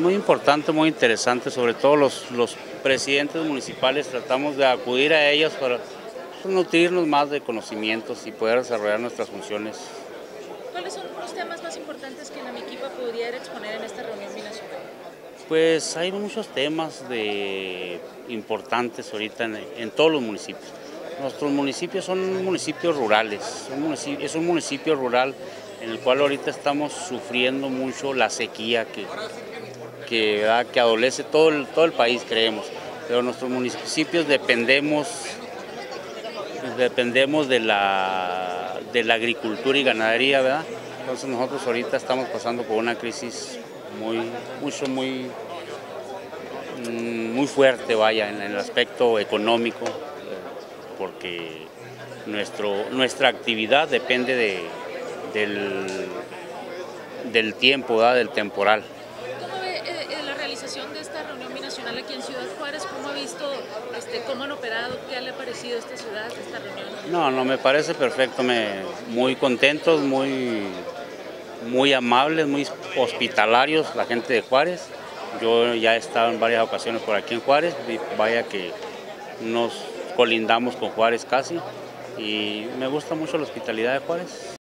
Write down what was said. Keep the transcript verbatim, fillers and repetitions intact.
muy importante, muy interesante, sobre todo los, los presidentes municipales, tratamos de acudir a ellos para pues, nutrirnos más de conocimientos y poder desarrollar nuestras funciones. ¿Cuáles son los temas más importantes que Namiquipa pudiera exponer en esta reunión binacional? Pues hay muchos temas de, importantes ahorita en, en todos los municipios. Nuestros municipios son municipios rurales, son municipio, es un municipio rural en el cual ahorita estamos sufriendo mucho la sequía que, que, ¿verdad? que adolece todo el, todo el país, creemos. Pero nuestros municipios dependemos, dependemos de la, de la agricultura y ganadería, ¿verdad? Entonces nosotros ahorita estamos pasando por una crisis muy, mucho, muy, muy fuerte, vaya, en el aspecto económico, porque nuestro, nuestra actividad depende de, del, del tiempo, ¿verdad? Del temporal. ¿Cómo ve eh, la realización de esta reunión binacional aquí en Ciudad Juárez? ¿Cómo ha visto, este, cómo han operado? ¿Qué le ha parecido a esta ciudad, esta reunión? No, no, me parece perfecto, me, muy contentos, muy, muy amables, muy hospitalarios la gente de Juárez. Yo ya he estado en varias ocasiones por aquí en Juárez, y vaya que nos colindamos con Juárez casi, y me gusta mucho la hospitalidad de Juárez.